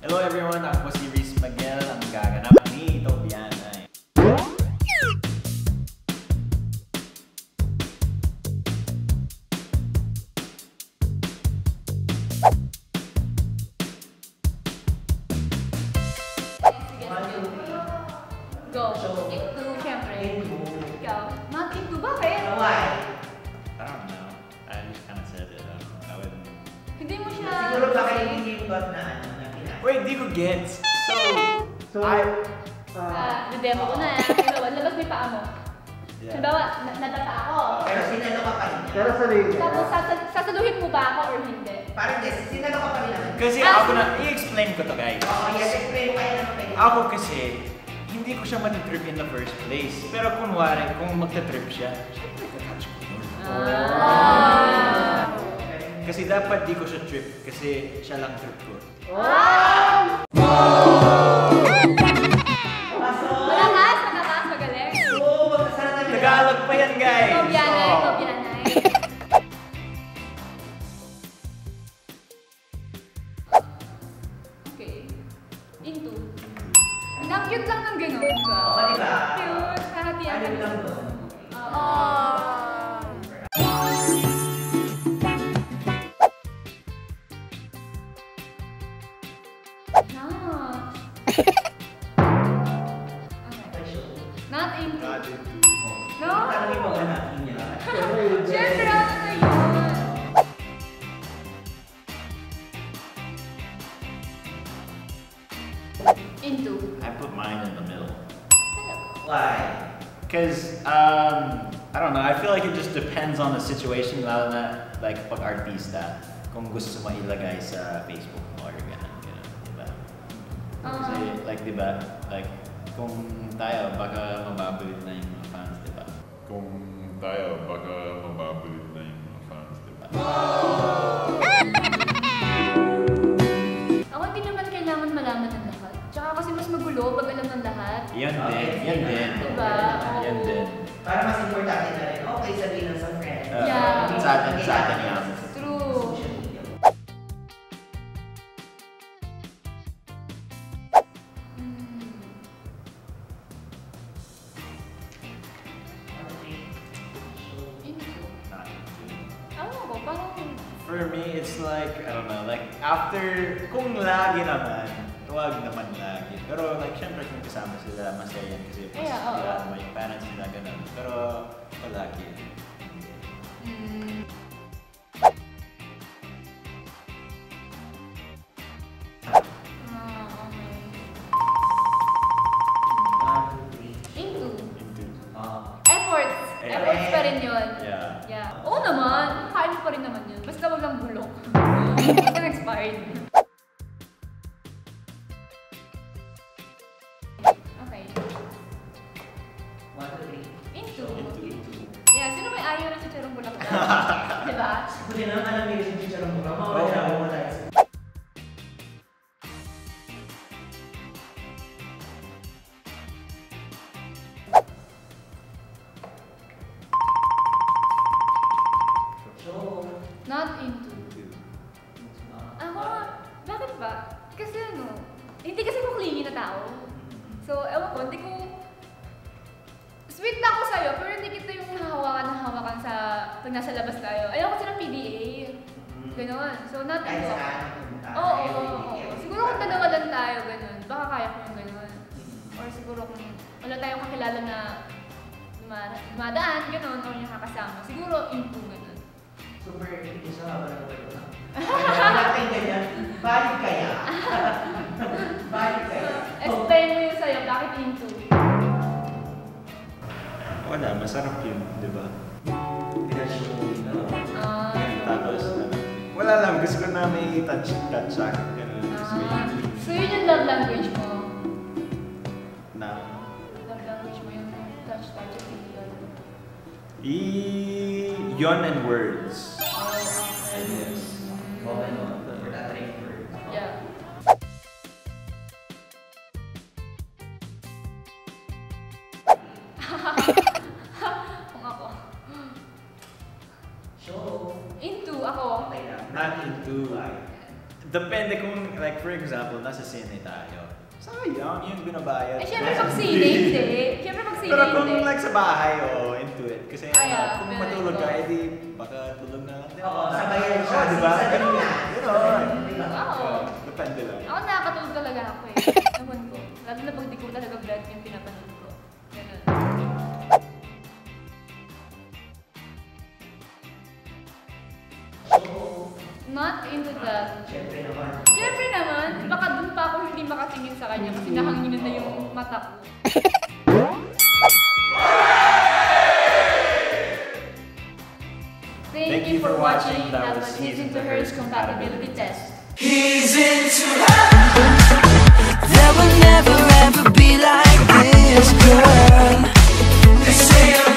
Hello everyone, ako si Rhys Miguel, ang gaganap ni Tobian. Go. Into, syempre. Ikaw. Not into, bakit? Why? I don't know. I just kind of said it. I wouldn't. Hindi mo siya... Siguro baka hindi yung got na ano na pinag. Wait, di ko gets. So demo ko na. Halimbawa, labas mo yung paa mo. Halimbawa, nadapa ako. Pero sinalo ka pa rin. Pero sabihin niya. Tapos, sasaluhin mo ba ako or hindi? Parang yes, sinalo ka pa rin naman. kasi ako na, i-explain ko to guys. Oo, yes, explain mo kaya naman pwede. Ako kasi, hindi ko siya matitrip in the first place. Pero kunwari, kung magta-trip siya, syempre kakatch ko yun. Kasi dapat di ko siya trip kasi siya lang trip ko. Malakas, magaling. Oo, magkasara na. Tagalog pa yan guys! Tobianay. Okay. Into. Ang cute lang ng gano'n, di ba? Oo, di ba? Cute. Hahatian ka Ano lang nito. doon? Not into. No? Tanongin mo nga natin niya. Siyempre, ano na yun? Into. I put mine in the middle. Why? Because, I don't know, I feel like it just depends on the situation, lalo na, like, pag artista, kung gusto mo ilagay sa Facebook mo or gano'n, diba? Kasi, like, diba, like, kung tayo, baka mababalit na yung mga fans, diba? Kung tayo, baka mababalit na yung mga fans, diba? Ako hindi naman kailangan malaman ng lahat. Tsaka kasi mas magulo pag alam ng lahat. Yan din. Diba? Yan din. Para mas importante na rin, okay, sabihin lang sa friend. Yeah. Sa atin yan. True. Social media. Ano ko, parang... For me, it's like, I don't know, like, after, kung lagi naman, huwag naman lagi. Pero, like, syempre kung kasama sila, masaya yan kasi sila naman yung parents nila, ganun. Pero, palagi. Into. Into. Efforts. Efforts pa rin yun. Yeah. Oo naman. Kain mo pa rin naman yun. Basta wag lang bulok. Basta expired. Okay. 1, 2, 3. Into. Into. Yeah, sino may ayaw ng chicharong bulak na? Diba? Hindi naman alam niyo yung teacher mo. Mawala mo tayo. Not into. Ako, bakit ba? Kasi ano, hindi kasi ko clingy na tao. So, ewan ko, hindi ko... Sweet na ako sa'yo, pero hindi kita yung hahawakan sa... Pag nasa labas tayo. Ayaw kasi ng PDA. Ganon. So, not Kahit into. saan. Oo. Siguro kung dalawa lang tayo, ganon. Baka kaya ko yung ganon. Or siguro kung wala tayong kakilala na dumadaan, ganon, o yung kakasama. Siguro into, ganon. Super hindi siya habang nagpapalito na. Wala kayong ganyan. Balik kaya? Balik kaya? Explain mo yun sa'yo, bakit into? Wala, masarap yun, di ba? Pinasyon mo Tapos, wala lang, gusto ko na may touch sa akin. Ganun. So yun yung love language mo? Na, Love language mo yung touch, yon and words. Okay. Yes. Okay no, for that train word. Yeah. Kung ako. So, Into ako. okay lang. Not into. Depende kung, like, for example, nasa sine tayo. Sayang yung binabayad. Eh, syempre pag sine, hindi. Syempre pag sine, Pero kung hindi. like sa bahay, into it. Kasi kung very matulog good. ka, edi baka tulog na lang. Oo, sabayan siya. Oh, diba? Sa Ganun. ganyan. Ganun. Oo. Depende lang. Ako nakakatulog talaga ako eh. Ewan ko. Lalo na pag di ko talaga blood yung pinapanood ko. Ganun. Not into that. Siyempre naman. Siyempre naman, baka dun pa ako hindi makatingin sa kanya kasi nahanginan na yung mata ko. Thank you for watching. That was He's Into Hers Compatibility Test. He's into her. There will never ever be like this girl. They say I'm